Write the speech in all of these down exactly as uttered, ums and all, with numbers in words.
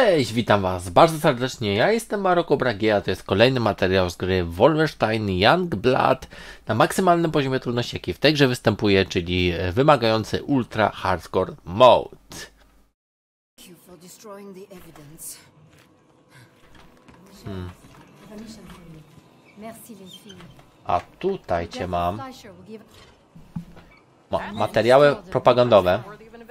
Cześć, witam was bardzo serdecznie, ja jestem Maroko Bragie, a to jest kolejny materiał z gry Wolfenstein Youngblood na maksymalnym poziomie trudności, jaki w tej grze występuje, czyli wymagający Ultra Hardcore Mode. Hmm. A tutaj cię mam. Ma materiały propagandowe.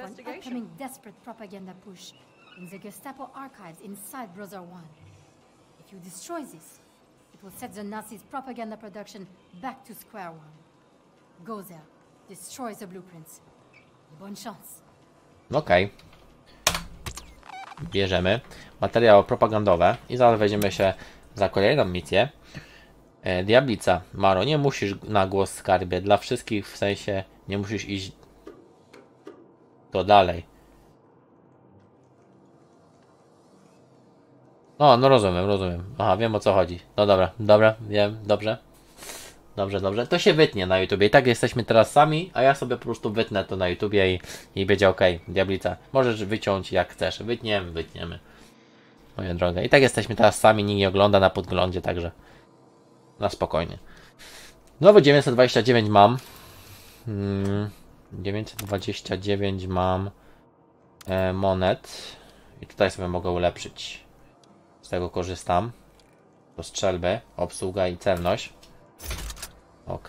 In the Gestapo archives inside Brother One. If you destroy this, it will set the Nazis' propaganda production back to square one. Go there, destroy the blueprints. Bonne chance. Okej. Okay. Bierzemy materiały propagandowe i zaraz weźmiemy się za kolejną misję. E, Diablica. Maro, nie musisz na głos skarbie. Dla wszystkich, w sensie, nie musisz iść to dalej. O, no rozumiem, rozumiem. Aha, wiem o co chodzi. No dobra, dobra, wiem, dobrze. Dobrze, dobrze. To się wytnie na YouTubie. I tak jesteśmy teraz sami, a ja sobie po prostu wytnę to na YouTubie i, i będzie ok. Diablica, możesz wyciąć jak chcesz. Wytniemy, wytniemy. Moja droga. I tak jesteśmy teraz sami, nikt nie ogląda na podglądzie, także na spokojnie. Nowy dziewięćset dwadzieścia dziewięć mam. Hmm, dziewięćset dwadzieścia dziewięć mam e, monet. I tutaj sobie mogę ulepszyć. Z tego korzystam. Do strzelby, obsługa i celność. Ok.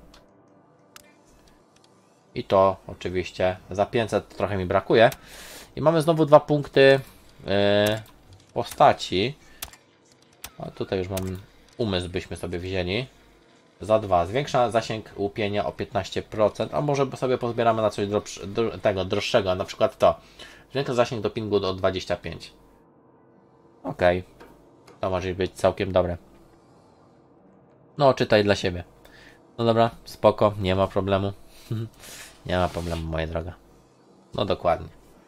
I to oczywiście za pięćset trochę mi brakuje. I mamy znowu dwa punkty yy, postaci. A tutaj już mam umysł, byśmy sobie wzięli. Za dwa. Zwiększa zasięg łupienia o piętnaście procent. A może sobie pozbieramy na coś droższe, dro, tego droższego. Na przykład to. Zwiększa zasięg dopingu do dwudziestu pięciu. Okej. Okay. To może być całkiem dobre. No, czytaj dla siebie. No dobra, spoko, nie ma problemu. Nie ma problemu, moja droga. No dokładnie.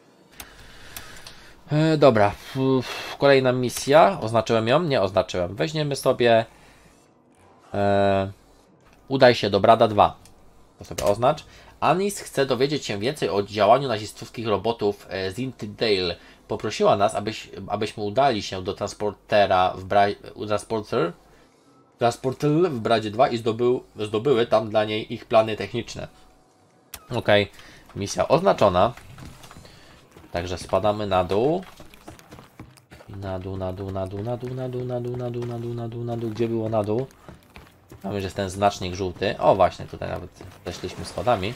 E, dobra. Kolejna misja. Oznaczyłem ją? Nie oznaczyłem. Weźmiemy sobie... E, udaj się do Brada dwa. To sobie oznacz. Anis chce dowiedzieć się więcej o działaniu nazistowskich robotów z Intidale. Poprosiła nas, abyś, abyśmy udali się do transportera w Bra... transporter, transporter w Bradzie dwa i zdobył, zdobyły tam dla niej ich plany techniczne. Ok, misja oznaczona. Także spadamy na dół. Na dół, na dół, na dół, na dół, na dół, na dół, na dół, na dół, na dół, na dół. Gdzie było na dół? Mamy, że jest ten znacznik żółty. O, właśnie, tutaj nawet zeszliśmy schodami.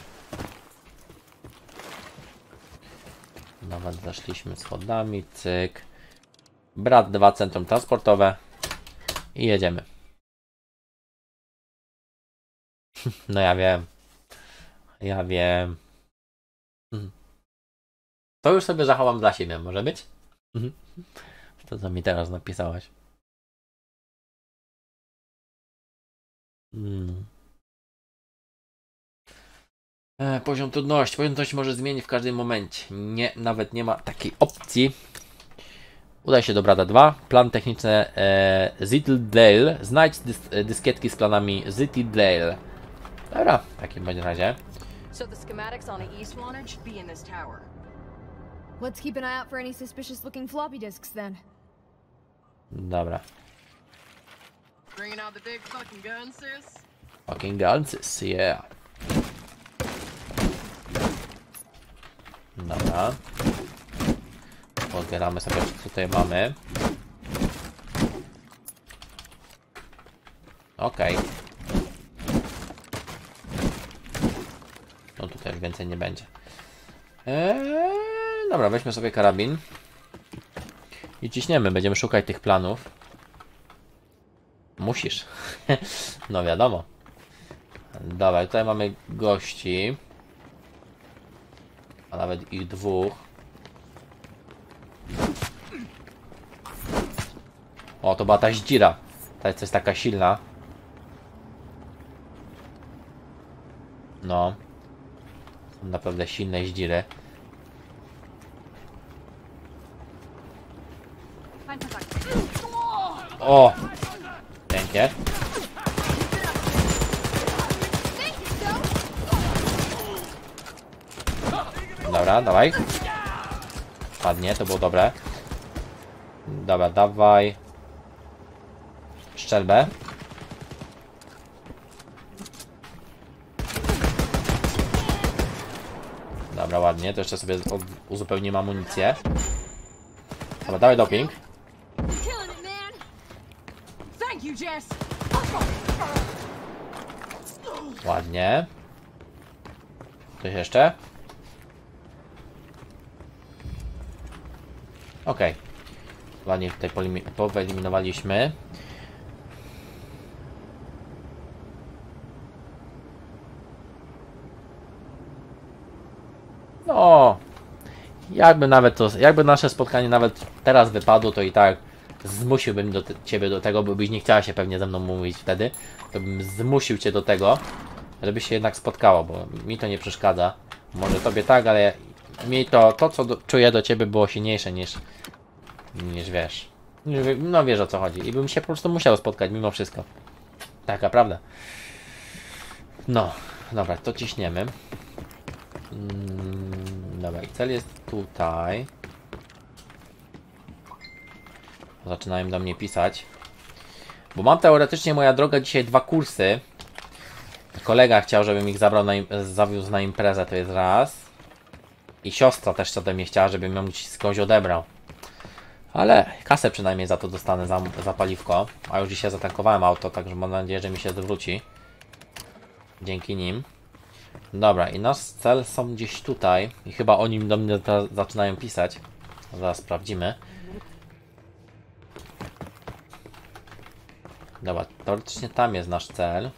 Nawet zeszliśmy schodami, cyk. Brat dwa, centrum transportowe. I jedziemy. No ja wiem. Ja wiem. To już sobie zachowam dla siebie, może być? To co mi teraz napisałaś. Hmm. E, poziom trudności. Poziom trudności może zmienić w każdym momencie. Nie, nawet nie ma takiej opcji. Udaj się do Brada dwa. Plan techniczny e, Zitildale. Znajdź dys, dyskietki z planami Zitildale. Dobra, w takim bądź razie. So the schematics on the east launcher should be in this tower. Let's keep an eye out for any suspicious looking floppy disks then. Dobra. Bringing out the big fucking guns, sis? Fucking guns, sis, yeah. Dobra. Pozbieramy sobie, co tutaj mamy. Okej. Okay. No tutaj już więcej nie będzie. Eee, dobra, weźmy sobie karabin. I ciśniemy, będziemy szukać tych planów. Musisz. No wiadomo. Dobra, tutaj mamy gości. A nawet ich dwóch. O, to była ta zdzira. Ta jest taka silna. No. Są naprawdę silne zdziry. O! Pięknie. Dobra, dawaj. Ładnie, to było dobre. Dobra, dawaj. Szczelbę. Dobra, ładnie. To jeszcze sobie uzupełnimy amunicję. Dobra, dawaj doping. Ładnie. Coś jeszcze? Okej. Okay. Ładnie tutaj powyeliminowaliśmy. No, jakby nawet to, jakby nasze spotkanie nawet teraz wypadło, to i tak zmusiłbym do te, ciebie do tego, bo byś nie chciała się pewnie ze mną mówić wtedy, to bym zmusił cię do tego, żeby się jednak spotkało, bo mi to nie przeszkadza. Może tobie tak, ale mi to, to co do, czuję do ciebie było silniejsze niż, niż wiesz. No wiesz o co chodzi. I bym się po prostu musiał spotkać mimo wszystko. Taka prawda. No, dobra, to ciśniemy. Mm, dobra, i cel jest tutaj. Zaczynają do mnie pisać. Bo mam teoretycznie, moja droga, dzisiaj dwa kursy. Kolega chciał, żebym ich zabrał na zawiózł na imprezę, to jest raz. I siostra też ode mnie chciała, żebym ją skądś odebrał. Ale kasę przynajmniej za to dostanę, za, za paliwko. A już dzisiaj zatankowałem auto, także mam nadzieję, że mi się zwróci. Dzięki nim. Dobra, i nasz cel są gdzieś tutaj. I chyba oni do mnie zaczynają pisać. Zaraz sprawdzimy. Dobra, teoretycznie tam jest nasz cel.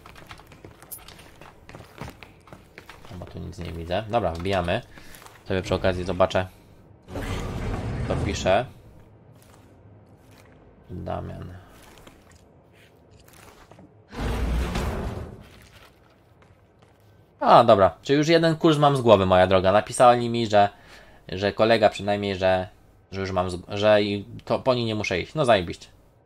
Chyba tu nic nie widzę. Dobra, wbijamy. Sobie przy okazji zobaczę, kto pisze. Damian. A, dobra. Czy już jeden kurs mam z głowy, moja droga. Napisali mi, że, że kolega przynajmniej, że, że już mam, z, że i to po niej nie muszę iść. No zajebiście.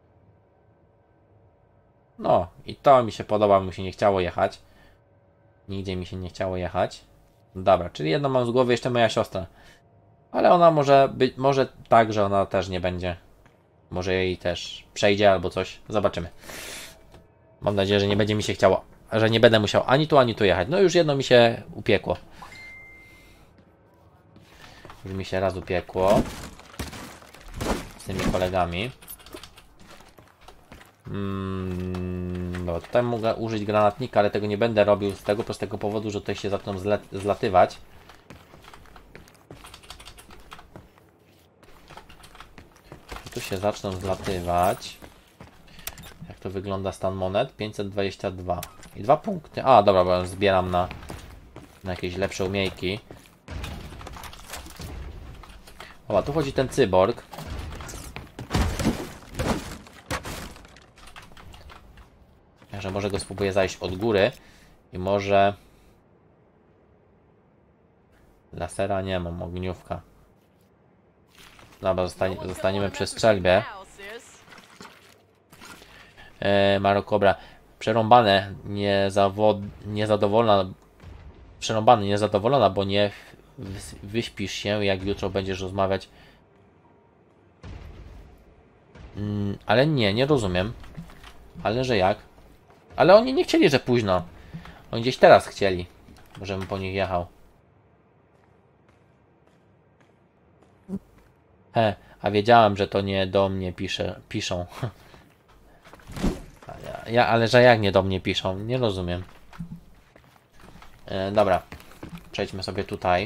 No i to mi się podoba, mi się nie chciało jechać. Nigdzie mi się nie chciało jechać. Dobra, czyli jedno mam z głowy, jeszcze moja siostra. Ale ona może być, może tak, że ona też nie będzie. Może jej też przejdzie albo coś. Zobaczymy. Mam nadzieję, że nie będzie mi się chciało, że nie będę musiał ani tu, ani tu jechać. No już jedno mi się upiekło. Już mi się raz upiekło. Z tymi kolegami. Hmm, no, tutaj mogę użyć granatnika, ale tego nie będę robił z tego prostego powodu, że tutaj się zaczną zlatywać. Tu się zaczną zlatywać. Jak to wygląda stan monet? pięćset dwadzieścia dwa. I dwa punkty. A, dobra, bo zbieram na, na jakieś lepsze umiejki. O, tu chodzi ten cyborg. Także może go spróbuję zajść od góry. I może... Lasera nie mam, ogniówka. Dobra, zostanie, zostaniemy przy strzelbie. E, Marokobra. Przerąbane, niezawod... niezadowolona. Przerąbany, niezadowolona, bo nie wyśpisz się, jak jutro będziesz rozmawiać. Mm, ale nie, nie rozumiem. Ale że jak? Ale oni nie chcieli, że późno. Oni gdzieś teraz chcieli, żebym po nich jechał. He, a wiedziałem, że to nie do mnie pisze, piszą. Ja, ja, ale że jak nie do mnie piszą? Nie rozumiem. E, dobra. Przejdźmy sobie tutaj.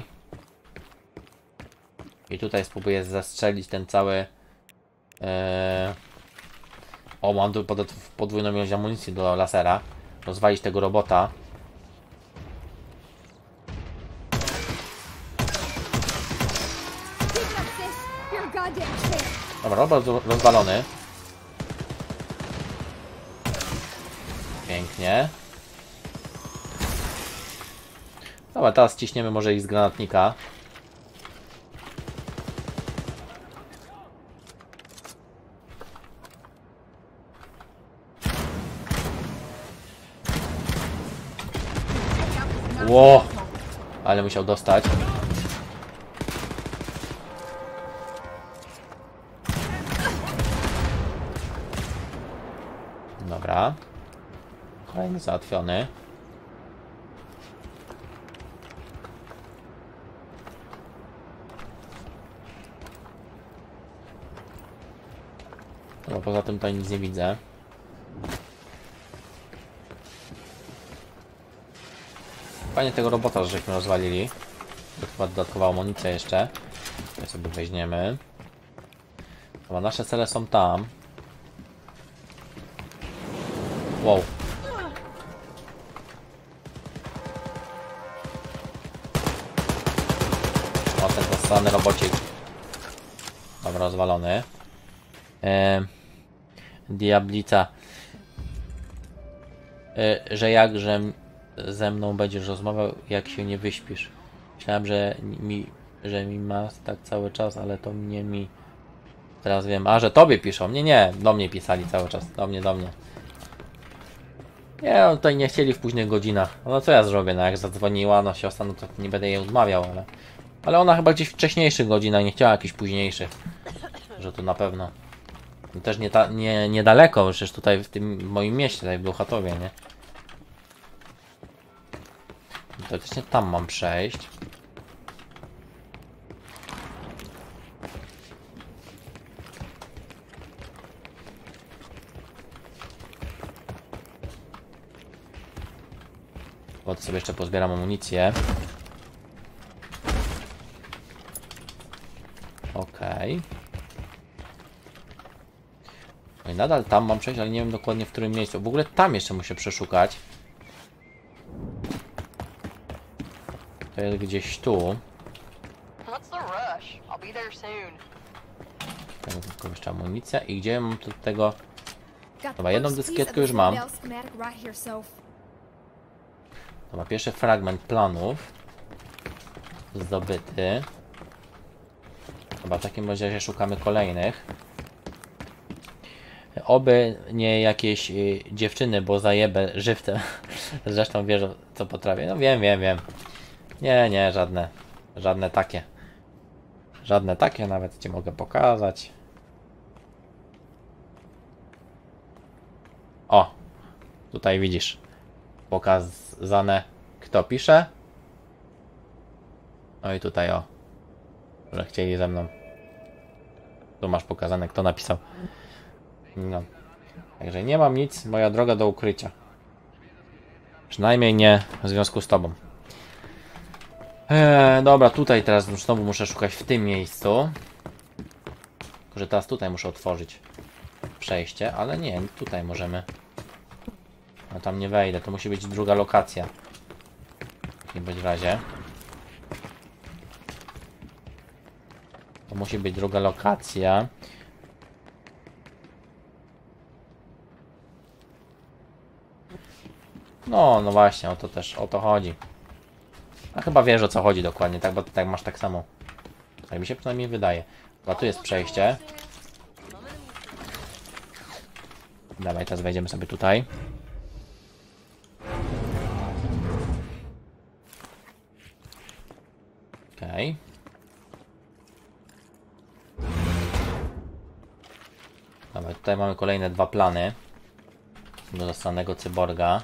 I tutaj spróbuję zastrzelić ten cały... E... O, mam tu pod, podwójną ilość amunicji do lasera. Rozwalić tego robota. Dobra, robot rozwalony. Pięknie. Dobra, teraz ciśniemy może ich z granatnika. Ło! Ale musiał dostać. Dobra. Kolejny załatwiony. No, poza tym tutaj nic nie widzę. Fajnie tego robota, żeśmy rozwalili. To chyba dodatkowa amunicja jeszcze. To sobie weźmiemy. Chyba nasze cele są tam. Wow. O, ten zasrany robocik. Dobra, rozwalony. Eee, Diablica. Eee, że jak, że ze mną będziesz rozmawiał, jak się nie wyśpisz. Myślałem, że mi, że mi ma tak cały czas, ale to mnie mi... Teraz wiem. A, że tobie piszą. Nie, nie. Do mnie pisali cały czas. Do mnie, do mnie. Nie, no tutaj nie chcieli w późnych godzinach. No co ja zrobię? No jak zadzwoniła no siostra, no to nie będę jej odmawiał, ale... Ale ona chyba gdzieś w wcześniejszych godzinach, nie chciała jakichś późniejszych. Że to na pewno. I też nie, ta, nie niedaleko, przecież tutaj w tym moim mieście, tutaj w Bełchatowie, nie? Teoretycznie tam mam przejść. Bo to sobie jeszcze pozbieram amunicję. Okej. No i nadal tam mam przejść, ale nie wiem dokładnie w którym miejscu. W ogóle tam jeszcze muszę przeszukać. To jest gdzieś tu. What's the rush? I'll be there soon. Tego tylko jeszcze amunicja. I gdzie mam tu tego... Got Dobra, jedną first piece dyskietkę of the już mam. Citadel schematic right here, Soph. Dobra, pierwszy fragment planów zdobyty. Chyba w takim razie szukamy kolejnych. Oby nie jakieś y, dziewczyny, bo zajebę żywcem. Zresztą wiesz, co potrafię. No wiem, wiem, wiem. Nie, nie, żadne. Żadne takie. Żadne takie, nawet ci mogę pokazać. O! Tutaj widzisz. Pokazane, kto pisze. No i tutaj o. Że chcieli ze mną. Tu masz pokazane, kto napisał. No. Także nie mam nic, moja droga do ukrycia. Przynajmniej nie w związku z tobą. Eee, dobra, tutaj teraz znowu muszę szukać w tym miejscu. Tylko, że teraz tutaj muszę otworzyć przejście, ale nie, tutaj możemy. No tam nie wejdę, to musi być druga lokacja. W takim bądź razie. To musi być druga lokacja. No, no właśnie, o to też, o to chodzi. A chyba wiesz, o co chodzi dokładnie, tak, bo tak masz tak samo. Tak mi się przynajmniej wydaje. Chyba tu jest przejście. Dawaj, teraz wejdziemy sobie tutaj. Okej. Dobra, tutaj mamy kolejne dwa plany do dostanego cyborga.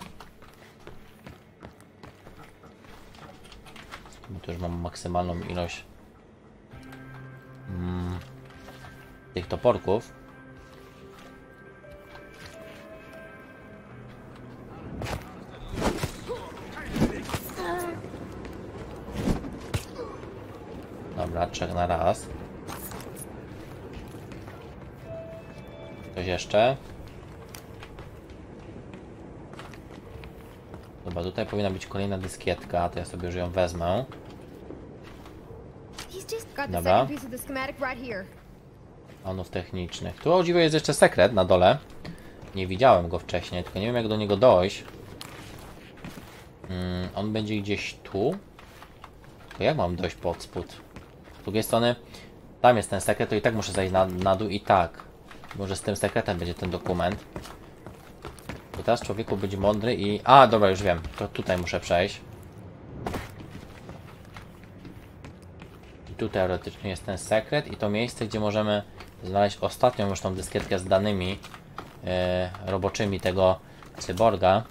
Tu już mam maksymalną ilość mm, tych toporków. Dobra, trzech na raz. Coś jeszcze? Dobra, tutaj powinna być kolejna dyskietka, to ja sobie już ją wezmę. Dobra. Panów technicznych. Tu o dziwo jest jeszcze sekret na dole. Nie widziałem go wcześniej, tylko nie wiem jak do niego dojść. Hmm, on będzie gdzieś tu. To jak mam dojść pod spód? Z drugiej strony, tam jest ten sekret, to i tak muszę zejść na, na dół i tak. Może z tym sekretem będzie ten dokument. Bo teraz człowieku będzie mądry i... A, dobra, już wiem. To tutaj muszę przejść. I tu teoretycznie jest ten sekret i to miejsce, gdzie możemy znaleźć ostatnią już tą dyskietkę z danymi e, roboczymi tego cyborga.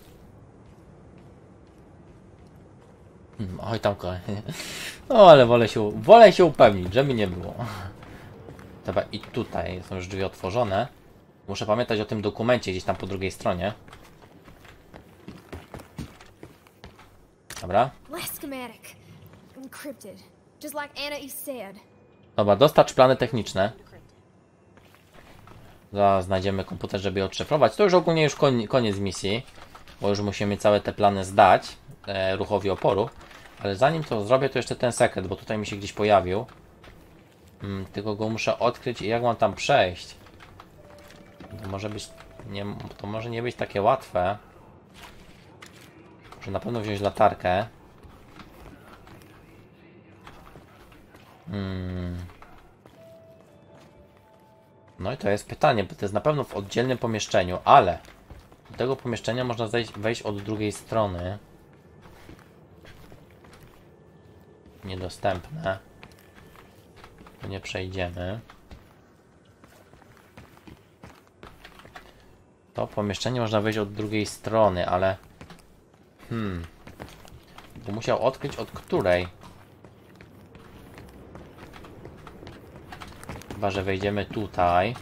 Hmm, oj tam kolejny. No ale wolę się, wolę się upewnić, żeby nie było. Dobra, i tutaj są już drzwi otworzone. Muszę pamiętać o tym dokumencie gdzieś tam po drugiej stronie. Dobra. Last schematic. Encrypted. Just like Anna East said. Dobra, dostarcz plany techniczne. Zaraz znajdziemy komputer, żeby je odszyfrować. To już ogólnie już koń, koniec misji. Bo już musimy całe te plany zdać e, ruchowi oporu. Ale zanim to zrobię, to jeszcze ten sekret, bo tutaj mi się gdzieś pojawił. Hmm, tylko go muszę odkryć i jak mam tam przejść. To może być... Nie, to może nie być takie łatwe. Muszę na pewno wziąć latarkę. Hmm. No i to jest pytanie, bo to jest na pewno w oddzielnym pomieszczeniu, ale do tego pomieszczenia można zejść, wejść od drugiej strony. Niedostępne. Tu nie przejdziemy. To pomieszczenie można wejść od drugiej strony, ale... Hmm... Bo musiał odkryć od której. Chyba, że wejdziemy tutaj.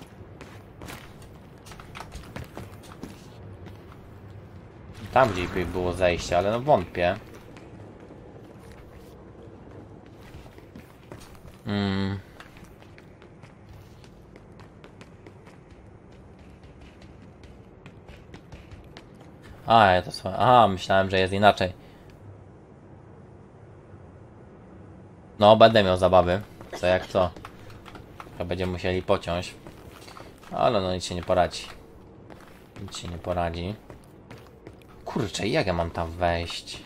Tam gdzieś by było zejście, ale no wątpię. Hmm... A, ja to swoje. Aha, myślałem, że jest inaczej. No, będę miał zabawy. Co jak co. To będziemy musieli pociąć. Ale no nic się nie poradzi. Nic się nie poradzi. Kurczę, jak ja mam tam wejść?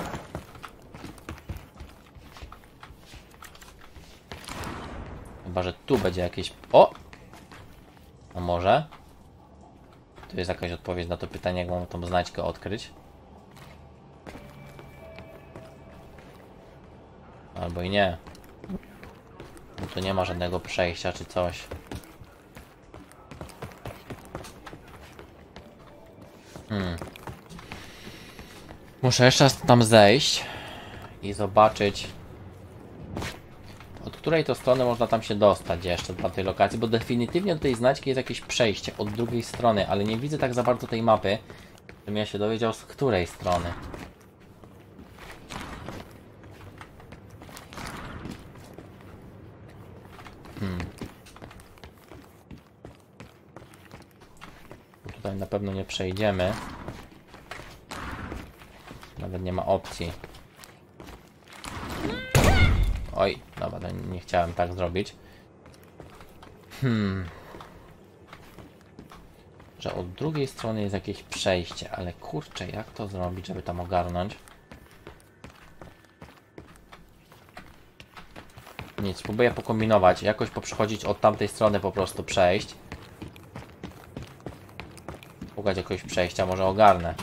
Chyba, że tu będzie jakieś... O! A może? Tu jest jakaś odpowiedź na to pytanie, jak mam tą znajdźkę odkryć. Albo i nie. No tu nie ma żadnego przejścia czy coś. Hmm. Muszę jeszcze raz tam zejść i zobaczyć, od której to strony można tam się dostać jeszcze do tej lokacji, bo definitywnie do tej znajdźki jest jakieś przejście od drugiej strony, ale nie widzę tak za bardzo tej mapy, żebym ja się dowiedział, z której strony. Hmm. Tutaj na pewno nie przejdziemy. Nawet nie ma opcji. Oj, dobra, nie chciałem tak zrobić. Hmm. Że od drugiej strony jest jakieś przejście, ale kurczę, jak to zrobić, żeby tam ogarnąć? Nic, spróbuję pokombinować, jakoś poprzechodzić od tamtej strony, po prostu przejść. Szukać jakiegoś przejścia, może ogarnę.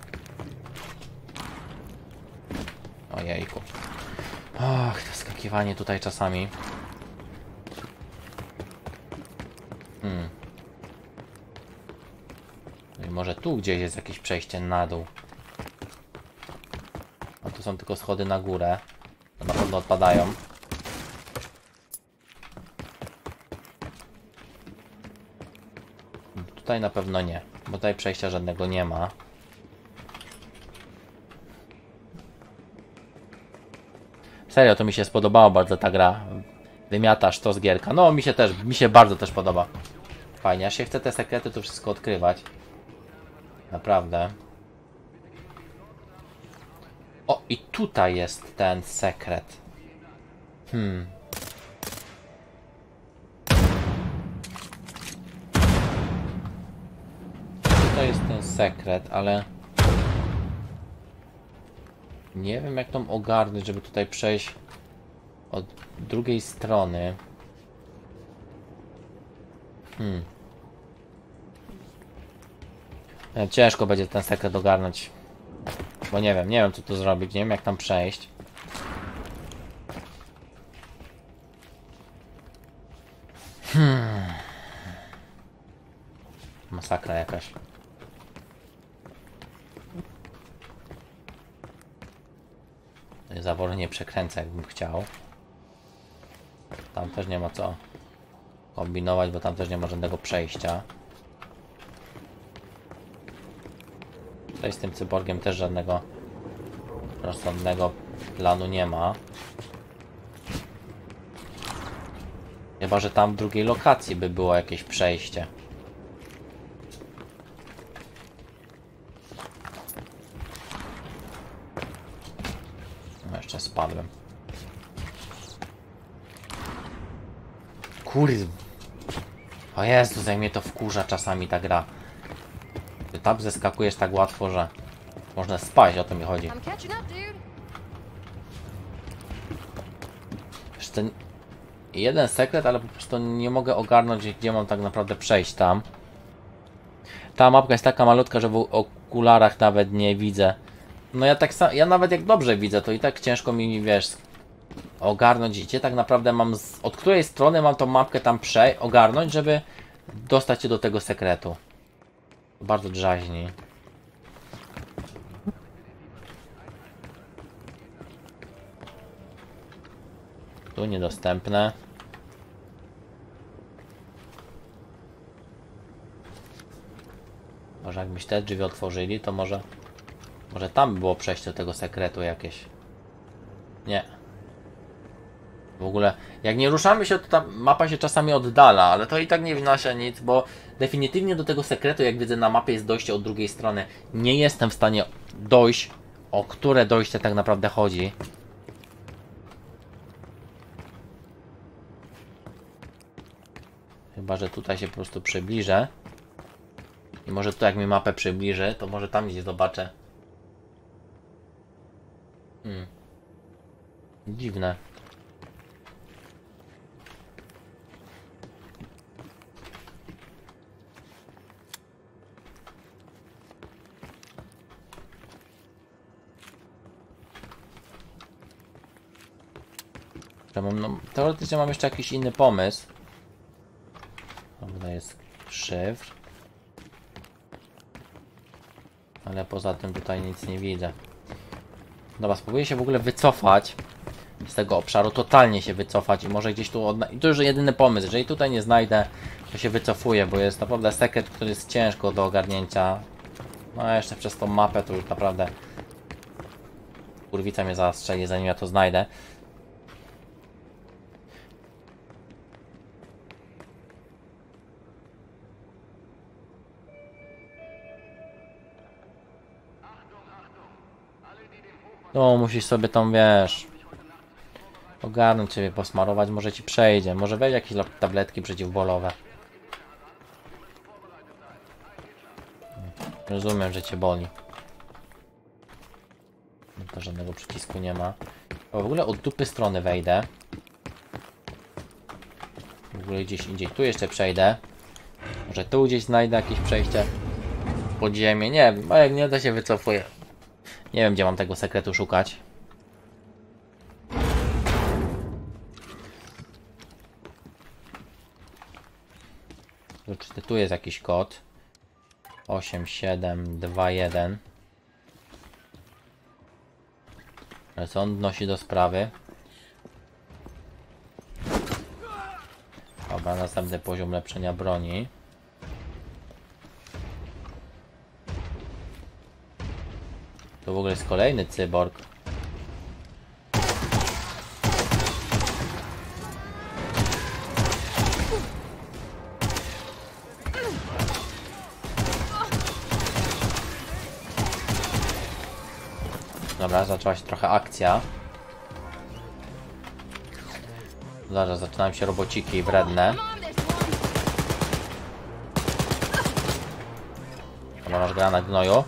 Ojejku. Och, to skakiwanie tutaj czasami. Hmm. No i może tu gdzieś jest jakieś przejście na dół. A tu są tylko schody na górę. To na pewno odpadają. Tutaj na pewno nie, bo tutaj przejścia żadnego nie ma. Serio, to mi się spodobało bardzo ta gra. Wymiatasz to z gierka. No, mi się też, mi się bardzo też podoba. Fajnie, aż się chce te sekrety tu wszystko odkrywać. Naprawdę. O, i tutaj jest ten sekret. Hmm. Tutaj jest ten sekret, ale... Nie wiem, jak tą ogarnąć, żeby tutaj przejść od drugiej strony. Hmm. Ciężko będzie ten sekret ogarnąć. Bo nie wiem, nie wiem co tu zrobić, nie wiem jak tam przejść. Hmm. Masakra jakaś. Zawory nie przekręcę, jakbym chciał. Tam też nie ma co kombinować, bo tam też nie ma żadnego przejścia. Tutaj z tym cyborgiem też żadnego rozsądnego planu nie ma. Chyba że tam w drugiej lokacji by było jakieś przejście. No jeszcze spadłem. Kurde. O Jezu, zajmie to wkurza czasami ta gra. Ty tam zeskakujesz tak łatwo, że można spaść, o to mi chodzi. I'm catching up, dude. Jeszcze ten jeden sekret, ale po prostu nie mogę ogarnąć, gdzie mam tak naprawdę przejść tam. Ta mapka jest taka malutka, że w okularach nawet nie widzę. No ja tak sam, ja nawet jak dobrze widzę, to i tak ciężko mi, wiesz, ogarnąć, gdzie tak naprawdę mam, z, od której strony mam tą mapkę tam prze, ogarnąć, żeby dostać się do tego sekretu. Bardzo drzaźni. Tu niedostępne. Może jakbyś te drzwi otworzyli, to może może tam było przejście do tego sekretu jakieś. Nie. W ogóle, jak nie ruszamy się, to ta mapa się czasami oddala, ale to i tak nie wnosi nic, bo definitywnie do tego sekretu, jak widzę na mapie, jest dojście od drugiej strony. Nie jestem w stanie dojść, o które dojście tak naprawdę chodzi. Chyba że tutaj się po prostu przybliżę. I może tu jak mi mapę przybliży, to może tam gdzieś zobaczę. Hmm. Dziwne. No, teoretycznie mam jeszcze jakiś inny pomysł. To jest szyfr. Ale poza tym tutaj nic nie widzę. Dobra, spróbuję się w ogóle wycofać z tego obszaru, totalnie się wycofać i może gdzieś tu odna... I to już jedyny pomysł, jeżeli tutaj nie znajdę, to się wycofuję, bo jest naprawdę sekret, który jest ciężko do ogarnięcia. No a jeszcze przez tą mapę to już naprawdę kurwica mnie zastrzeli, zanim ja to znajdę. No, musisz sobie tam, wiesz, ogarnąć sobie, posmarować, może ci przejdzie, może weź jakieś tabletki przeciwbólowe. Rozumiem, że cię boli. No to żadnego przycisku nie ma. O, w ogóle od dupy strony wejdę. W ogóle gdzieś indziej, tu jeszcze przejdę. Może tu gdzieś znajdę jakieś przejście pod ziemię, nie wiem, a jak nie, to się wycofuję. Nie wiem, gdzie mam tego sekretu szukać. Czy tu jest jakiś kod? osiem siedem dwa jeden. Ale co on wnosi do sprawy? Dobra, następny poziom lepszenia broni. To w ogóle jest kolejny cyborg. Dobra, zaczęła się trochę akcja. Zaraz zaczynają się robociki wredne. Dobra, masz granat gnoju.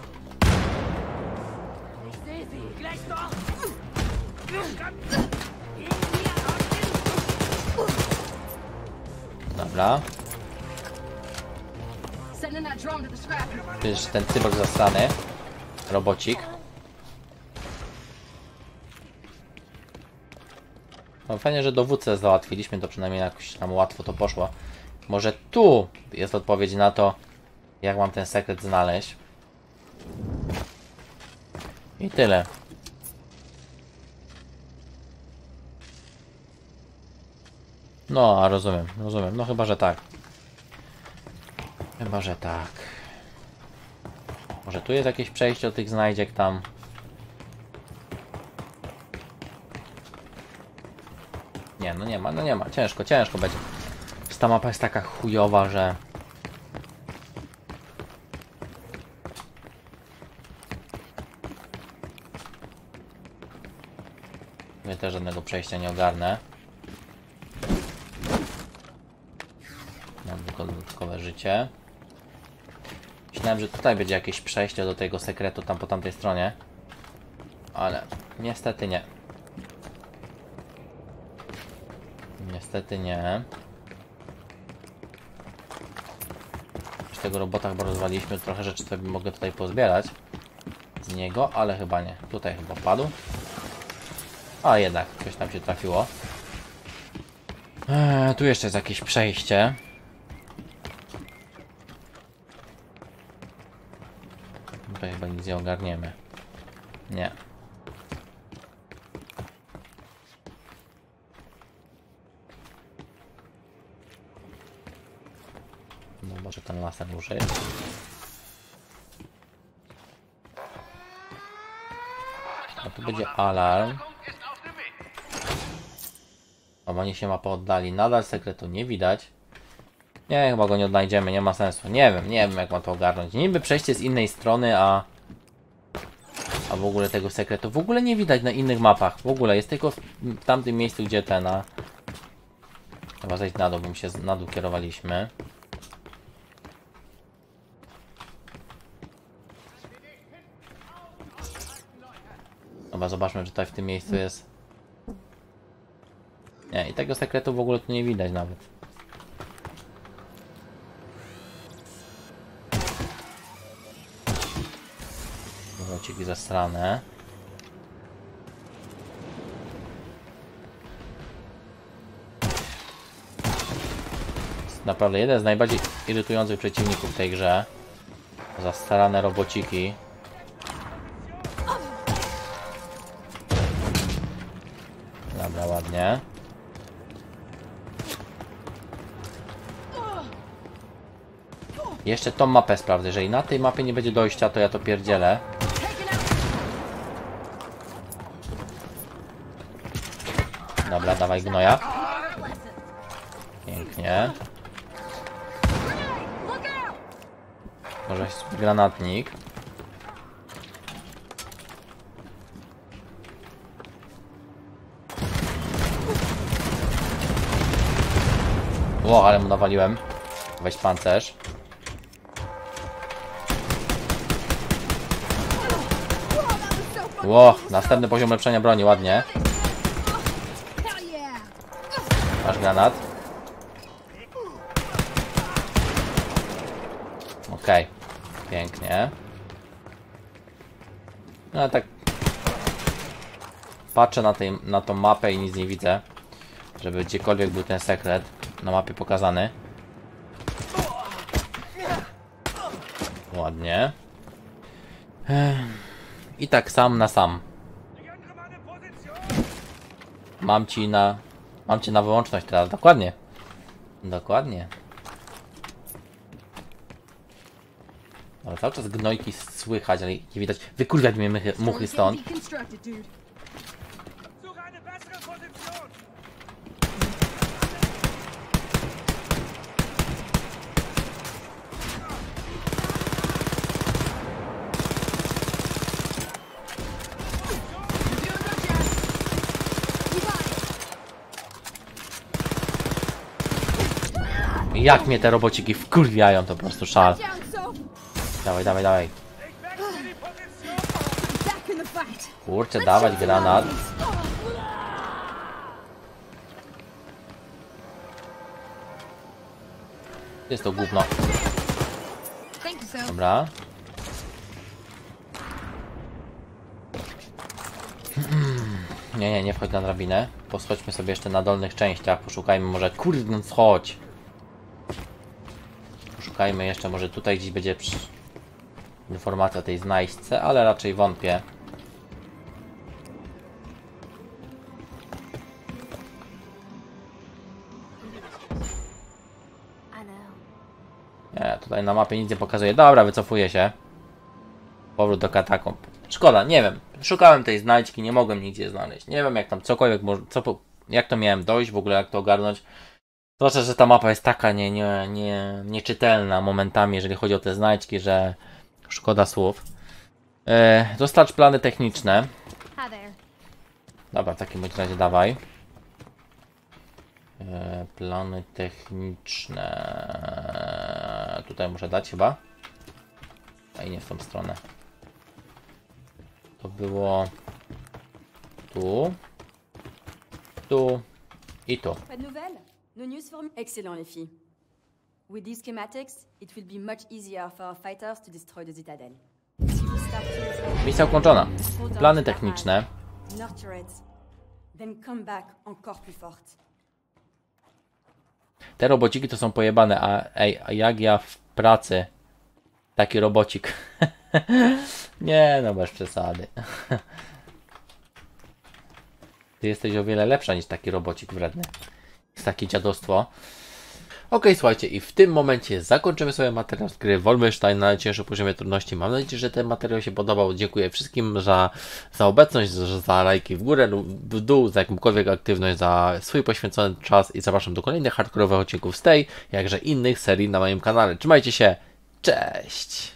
Dobra. Tu jest ten cyborg zasrany. Robocik. No fajnie, że dowódcę załatwiliśmy, to przynajmniej jakoś tam łatwo to poszło. Może tu jest odpowiedź na to, jak mam ten sekret znaleźć. I tyle. No, a rozumiem, rozumiem. No chyba, że tak. Chyba, że tak. Może tu jest jakieś przejście do tych znajdziek tam. Nie, no nie ma, no nie ma. Ciężko, ciężko będzie. Ta mapa jest taka chujowa, że... Ja też żadnego przejścia nie ogarnę. Mam tylko dodatkowe życie. Myślałem, że tutaj będzie jakieś przejście do tego sekretu tam po tamtej stronie. Ale niestety nie. Niestety nie. Z tego robota chyba rozwaliliśmy. Trochę rzeczy sobie mogę tutaj pozbierać z niego, ale chyba nie. Tutaj chyba padł. A jednak coś tam się trafiło. Eee, tu jeszcze jest jakieś przejście. Tutaj chyba nic nie ogarniemy. Nie. No może ten laser użyję. A tu będzie alarm. Oni się mapa oddali. Nadal sekretu nie widać. Nie, chyba go nie odnajdziemy, nie ma sensu. Nie wiem, nie wiem jak mam to ogarnąć. Niby przejście z innej strony, a... A w ogóle tego sekretu w ogóle nie widać na innych mapach. W ogóle jest tylko w, w tamtym miejscu, gdzie ten, a... Chyba zejść na dół, bo my się na dół kierowaliśmy. Dobra, zobaczmy, czy tutaj w tym miejscu jest... Nie, i tego sekretu w ogóle tu nie widać nawet. Wrociki zasrane. Jest naprawdę jeden z najbardziej irytujących przeciwników w tej grze. Zasrane robociki. Dobra, ładnie. Jeszcze tą mapę sprawdzę. Jeżeli na tej mapie nie będzie dojścia, to ja to pierdzielę. Dobra, dawaj gnoja. Pięknie. Może jest granatnik. O, ale mu nawaliłem. Weź pancerz. Ło, następny poziom ulepszenia broni, ładnie. Masz granat. Okej, okay. Pięknie. No ale tak patrzę na, tej, na tą mapę i nic nie widzę, żeby gdziekolwiek był ten sekret na mapie pokazany. Ładnie. I tak sam na sam. Mam ci na... Mam cię na wyłączność teraz, dokładnie. Dokładnie. Ale cały czas gnojki słychać, ale nie widać. Wykurwiać mnie muchy, muchy stąd. Jak mnie te robociki wkurwiają, to po prostu szal. Dawaj, dawaj, dawaj. Kurczę, dawać granat. Jest to gówno. Dobra. Nie, nie, nie wchodź na drabinę. Poschodźmy sobie jeszcze na dolnych częściach. Poszukajmy może... Kurde, chodź. Poszukajmy jeszcze, może tutaj gdzieś będzie przy... informacja o tej znajdźce, ale raczej wątpię. Nie, tutaj na mapie nic nie pokazuje. Dobra, wycofuję się. Powrót do katakomb. Szkoda, nie wiem. Szukałem tej znajdźki, nie mogłem nigdzie znaleźć. Nie wiem jak tam cokolwiek, co, jak to miałem dojść, w ogóle jak to ogarnąć. Zwłaszcza, że ta mapa jest taka nie, nie, nie, nieczytelna momentami, jeżeli chodzi o te znajdźki, że szkoda słów. E, dostarcz plany techniczne. Hi there. Dobra, w takim bądź razie dawaj. E, plany techniczne. Tutaj muszę dać chyba. A i nie w tą stronę. To było tu, tu i tu. Pas de nouvelles? No news for me? Excellent, les filles. With these schematics, it will be much easier for our fighters to destroy the citadel. Si we start to Misja ukończona. Plany techniczne. nurture it, then come back encore plus fort. Te robociki to są pojebane, a ej, a jak ja w pracy taki robocik. Nie, no bez przesady. Ty jesteś o wiele lepsza niż taki robocik wredny. Jest takie dziadostwo. Ok, słuchajcie, i w tym momencie zakończymy sobie materiał z gry Wolfenstein na najcięższym poziomie trudności. Mam nadzieję, że ten materiał się podobał. Dziękuję wszystkim za, za obecność, za, za lajki w górę lub w dół, za jakąkolwiek aktywność, za swój poświęcony czas i zapraszam do kolejnych hardkorowych odcinków z tej, jakże innych serii na moim kanale. Trzymajcie się, cześć!